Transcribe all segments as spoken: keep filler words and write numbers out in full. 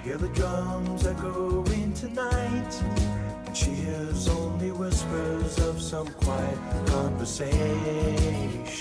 hear the drums echoing tonight, and she hears only whispers of some quiet conversation.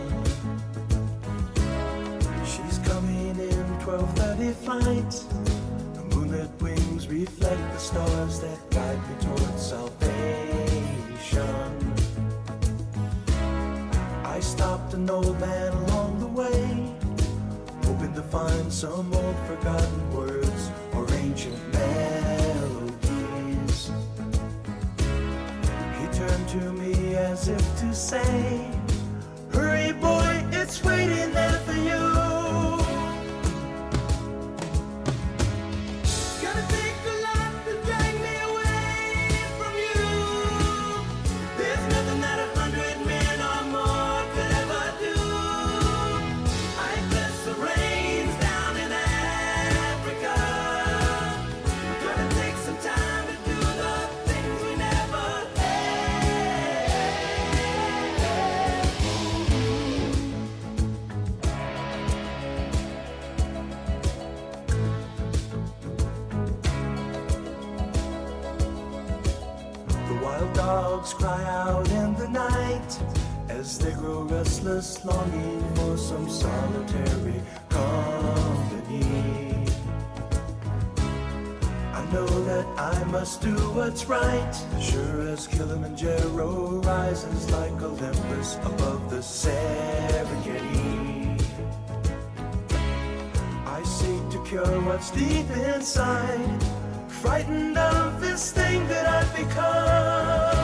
She's coming in twelve thirty flight. The moonlit wings reflect the stars that guide me towards salvation. I stopped an old man along the way, hoping to find some old forgotten words or ancient melodies. He turned to me as if to say, hurry boy, it's waiting there for you. Dogs cry out in the night as they grow restless, longing for some solitary company. I know that I must do what's right, sure as Kilimanjaro rises like Olympus above the Serengeti. I seek to cure what's deep inside, frightened of this thing that I've become.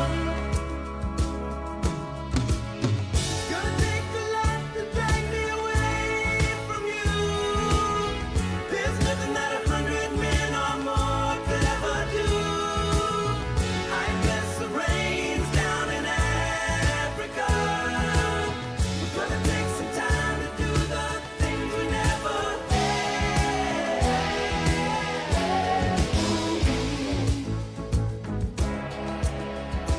Gonna take a lot to drag me away from you. There's nothing that a hundred men or more could ever do. I guess the rain's down in Africa. We're gonna take some time to do the things we never had.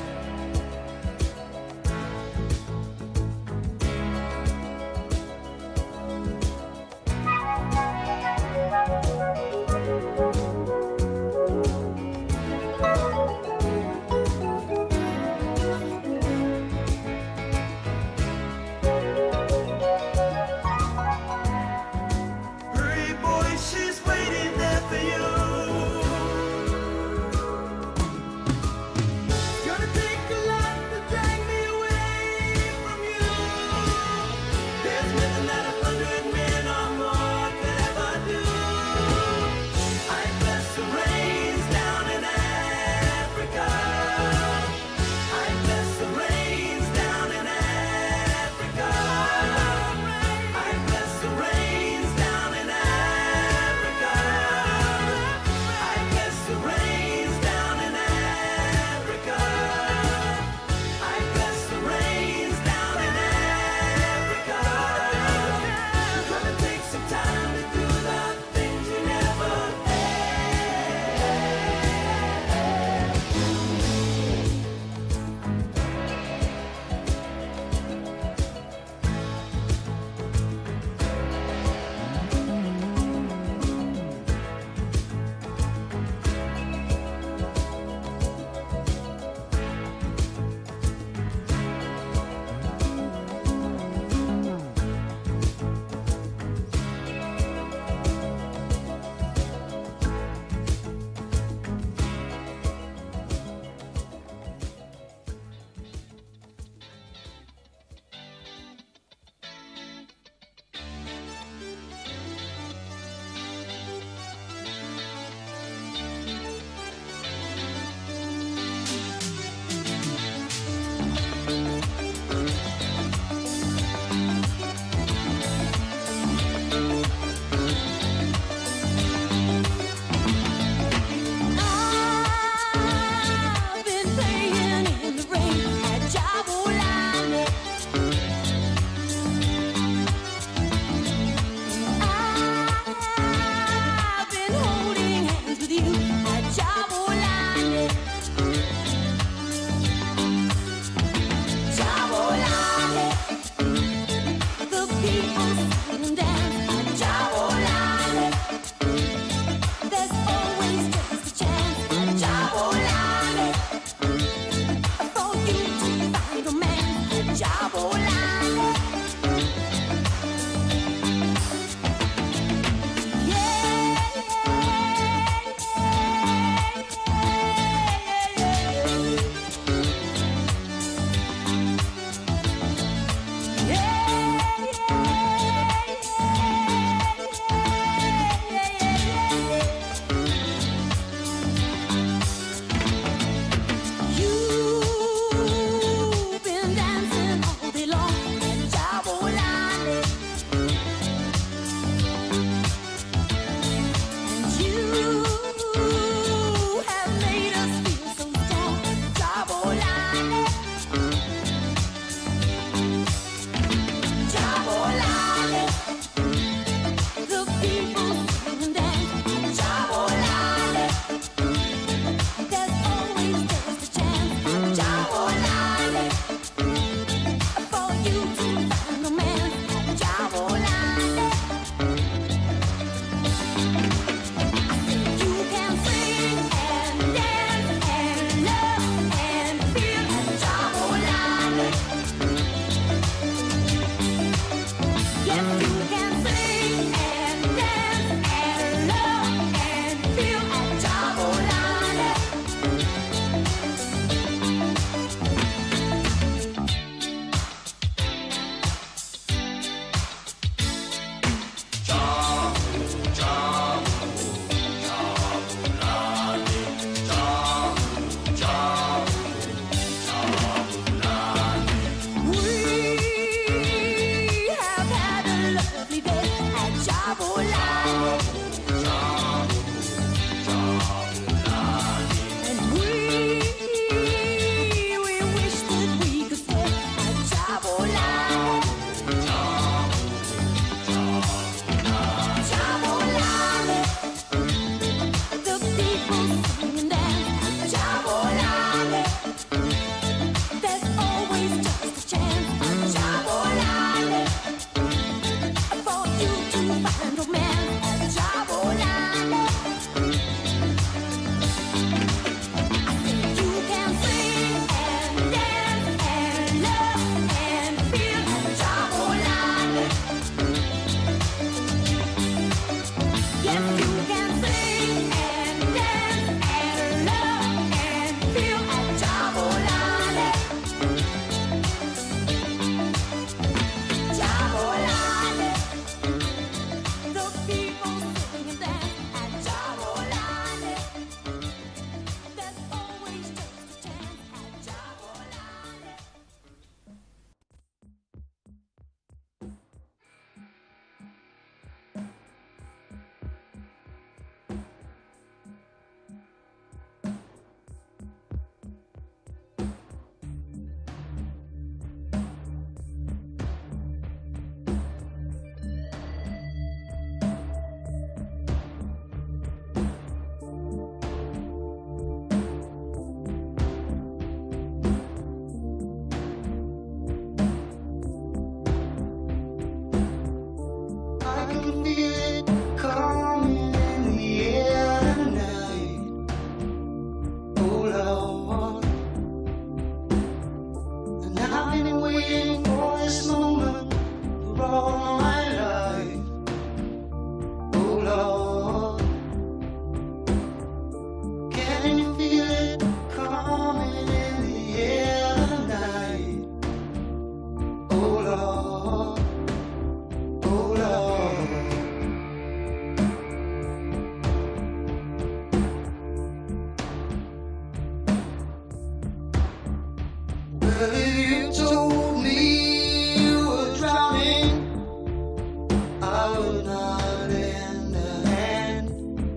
you told me you were drowning, I would not lend a hand.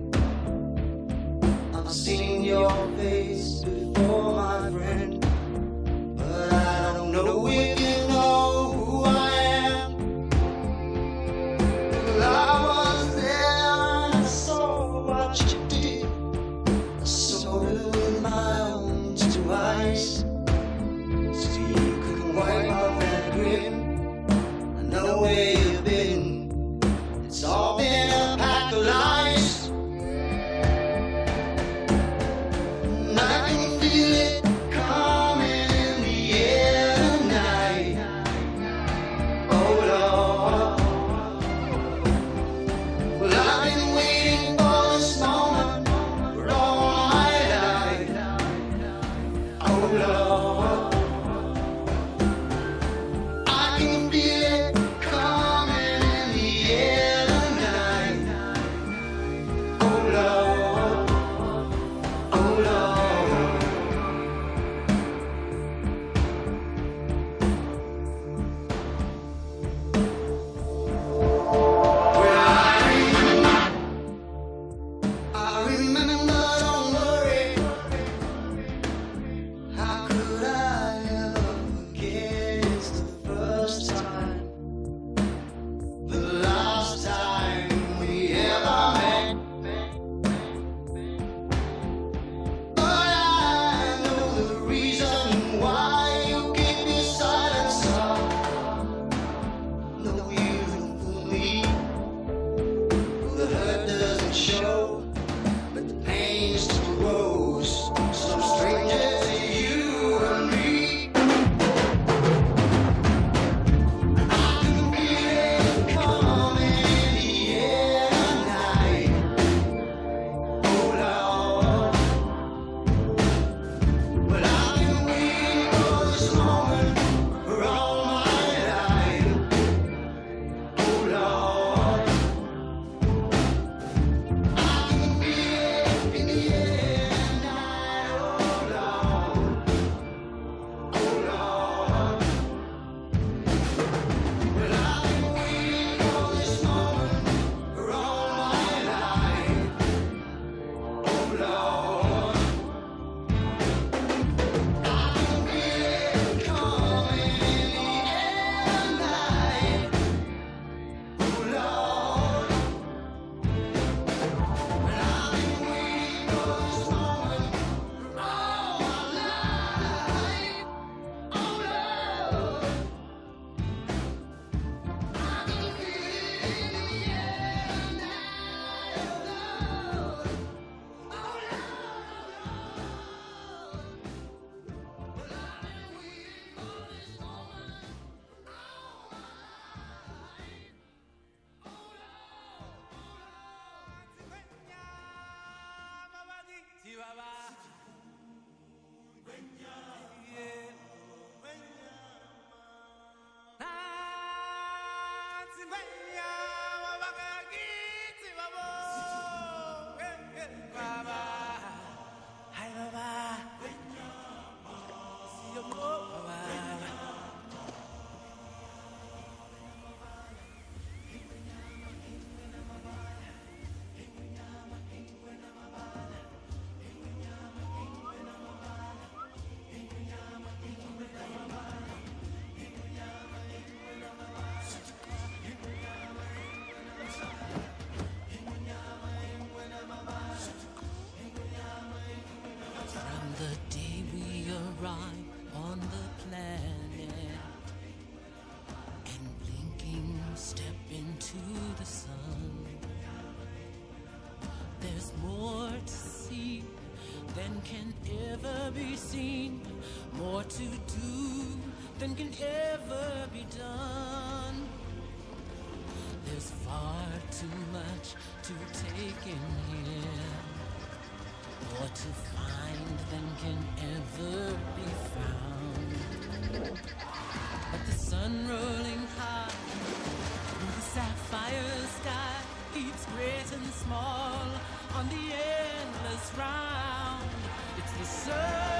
I've seen your face before, my friend, but I don't know if you know who I am. Well, I was there and I saw what you did. I saw it with my own two eyes. So you couldn't wipe off that grin. I know where you've been. It's all been a pack of lies. And I can feel it coming in the air tonight. Oh Lord. Well, I've been waiting for this moment for all my life. Oh Lord. I can feel it coming in the air tonight. Oh Lord. Oh Lord. I remember, don't worry. How could I ever forget? It's the first time, the last time we ever met. But I know the reason why you keep your silence up. No, you don't fool me. The hurt doesn't show, but the pain still grows. Some stranger to you and me. I can feel it coming in the air tonight. Oh Lord. Well, I've been waiting for this moment for all my life. Oh Lord. I can feel it in the air tonight. Oh Lord. Oh Lord. Well, I've been waiting for this moment for all my life. Oh Lord. I can feel it coming in the air tonight. Oh Lord. Well, I've been waiting for this moment for all my life. Oh Lord. I can feel it in the air tonight. Oh Lord. Oh Lord. Well, I've been waiting for this moment for all my life. Oh From the day we arrive on the planet and blinking step into the sun, there's more to see than can ever be seen, more to do than can ever be done. There's far too much to take in here, more to find than can ever be found. But the sun rolling high through the sapphire sky keeps great and small on the endless round. It's the sun.